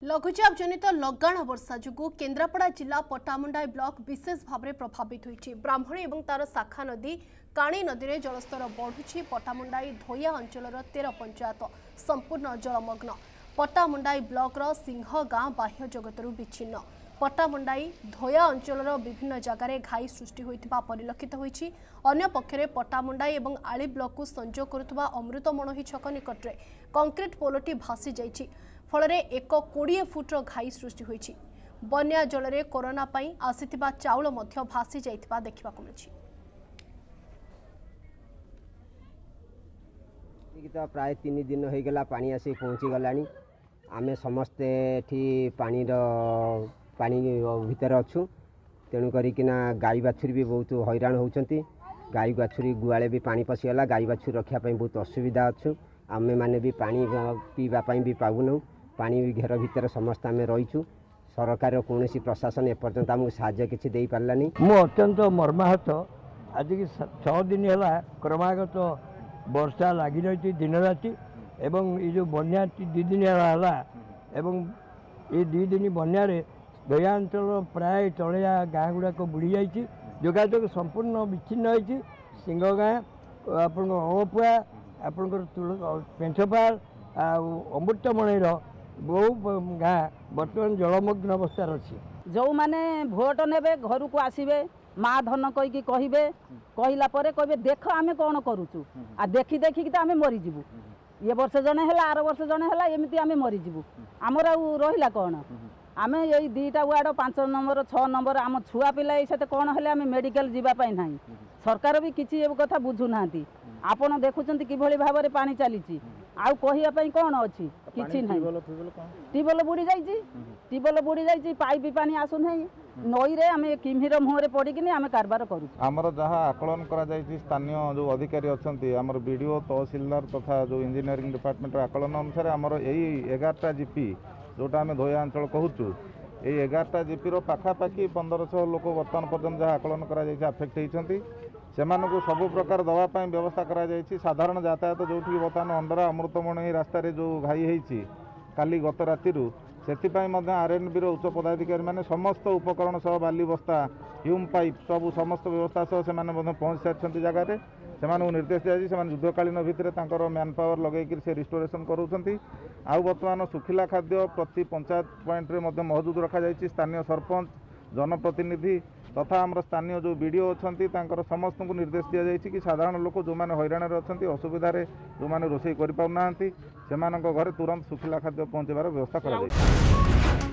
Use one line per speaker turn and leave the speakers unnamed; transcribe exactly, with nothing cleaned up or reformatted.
लघुचाप जनित लगाण वर्षा जुगु केन्द्रापड़ा जिला पट्टामुंडाई ब्लॉक विशेष भाव में प्रभावित होइछि। ब्राह्मणी और तार शाखा नदी काणी नदी में जलस्तर बढ़ुछि। पट्टामुंडाई धोया अंचल तेरह पंचायत संपूर्ण जलमग्न। पट्टामुंडाई ब्लॉक सिंह गाँ बाह्य जगतरू विच्छिन्न। पट्टामुंडाई धोया अंचल विभिन्न जगार घाई सृष्टि होइतिबा परिलक्षित होइछि। अन्य पक्षरे पट्टामुंडाई और आली ब्लॉक को संजोग करुवा अमृतमणोही छक निकट में कंक्रीट पोलटी भासी जाइछि। फल एक कोड़े फुट्र घाई सृष्टि होइछि। बन्या जल में कोरोना पाई आसिथिबा चाउल मध्य भासी जाइथिबा देखिबाकु मिलछि।
तो प्राय तीन दिन हो गला पानी आसी पहुँची गलानी। आमे समस्ते एठी पानी पानी भितर अच्छु। तेणु करिकिना गाई बाछुरी भी बहुत हैरान होउछंती। गाई बाछुरी गुआले भी पानी पशिगला। गाई बाछुरी रखा बहुत असुविधा अच्छु। आमे माने भी पानी पीवा भी पाऊनु। पानी घेर भितर समस्त आम रहीचु। सरकार कौन प्रशासन एपर्यंत आमको साहाय्य किसी दे पारानी।
मु अत्यंत मर्माहत। आज की छः दिन है क्रमागत वर्षा लगी रही दिन राति एवं ये जो बन्या दु दिन है एवं ये दु दिन बन्या दया अंचल प्राय तलिया गाँ गुड़ाक बुड़ी जाइए। जोगाजोग संपूर्ण विच्छिन्न होती। सिंह गाँ आप अमपुआ आपंकर पेंछपाल अमृतमणीर बहु गाँ बर्तमान जलमग्न अवस्था अच्छी।
जो मैंने भोट ने घर को आसबे माँ धन कहीकि कहे कहला कहे देख आम कौन करुचु आ देखी देखिकी तो आम मरीजु। ये वर्ष जड़े है आर वर्ष जड़े है एमती आम मरीजु। आमर रहा कौन आम यही दुईटा वार्ड पांच नंबर छः नंबर आम छुआ पिला ये कौन है आम मेडिकल जावाई ना। सरकार भी किसी कथा बुझुना। आपण देखुं कि भाव में पानी चली आउ कहवाई कौन अच्छी किसी ना। ट्यूबवेल बुड़ी जाइए ट्यूबवेल बुड़ी जाइए पाइप पानी आसुना। नई रे आम किमिर मुहर पड़िकी आम कारबार करूँ।
आमर जहाँ आकलन करा स्थानीय जो अधिकारी अच्छा आमर बीडीओ तहसिलदार तथा जो इंजीनियरिंग डिपार्टमेंट आकलन अनुसार आमर यही एगारटा जीपी जोटा आम धोया अंचल कहूँ ये एगारटा जीपी पाखापाखि पंदर सौ लोक बर्तमान पर्यटन जहाँ आकलन करा आफेक्ट होती से सबु प्रकार दवापाई व्यवस्था करा जायछि। साधारण यातायात जो बर्तमान अंडरा अमृतमणी रास्तार जो घाई होती काली गत राति से आरएनबी उच्च पदाधिकारी मैंने समस्त उपकरण सह बाली बस्ता ह्यूम पाइप सब समस्त व्यवस्था सह से पहुँच सारी जगार से निर्देश दिया से युद्धकालीन भितर मैन पावर लगे से रिस्टोरेशन करूँ। आउ बर्तमान सुखिला खाद्य प्रति पंचायत पॉइंट रे मौजूद रखा जायछि। स्थानीय सरपंच जनप्रतिनिधि तथा आम स्थानीय जो बीडीओ अच्छा समस्त को निर्देश दि जाएगी कि साधारण लोक जो मैंने हैरान अच्छा असुविधार जो मैंने रोषे कर पाना से घरे तुरंत सुखिला खाद्य पहुँचवार व्यवस्था करा।